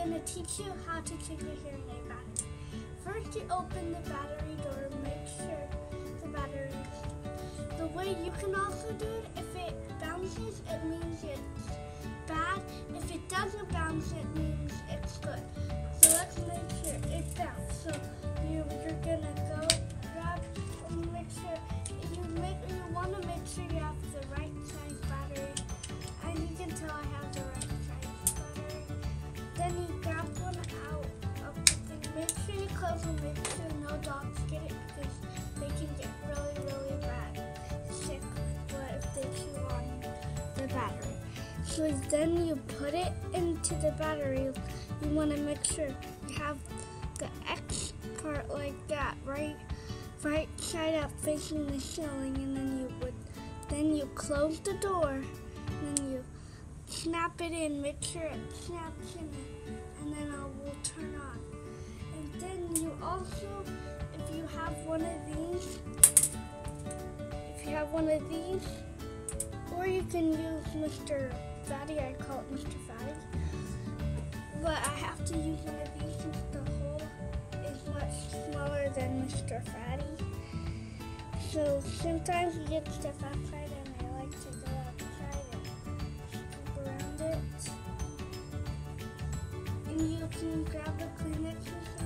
going to teach you how to check your hearing aid battery. First, you open the battery door, make sure the battery is. The way you can also do it, if it bounces, it means it's bad. If it doesn't bounce, it means it's good. So let's make sure it bounces. So you're gonna go grab and make sure you want to make sure you have the right size battery. And you can tell I have the right size battery. Then you grab one out of the thing. Make sure you close and make sure no dogs get it because they can get really, really bad sick if they chew on the battery. So then you put it into the battery. You want to make sure you have the X part like that, right side up facing the ceiling, and then you close the door, and then you snap it in, make sure it snaps in it, and then it will turn on. And then you also, if you have one of these, or you can use Mr. Fatty, I call it Mr. Fatty, but I have to use one of these since the hole is much smaller than Mr. Fatty. So sometimes you get stuff outside and I like to go outside and scoop around it. And you can grab the Kleenex